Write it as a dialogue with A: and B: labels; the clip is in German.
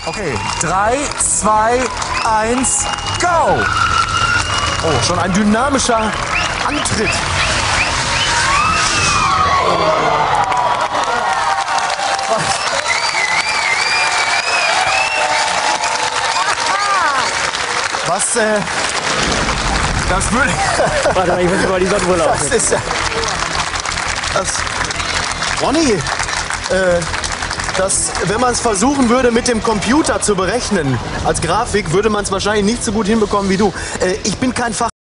A: Okay, 3, 2, 1, go! Oh, schon ein dynamischer Antritt. Was, das würde...
B: Warte mal, ich muss mal die Sonnenbrille
A: Das
B: aufsetzen.
A: ist ja... Ronny, wenn man es versuchen würde, mit dem Computer zu berechnen, als Grafik, würde man es wahrscheinlich nicht so gut hinbekommen wie du. Ich bin kein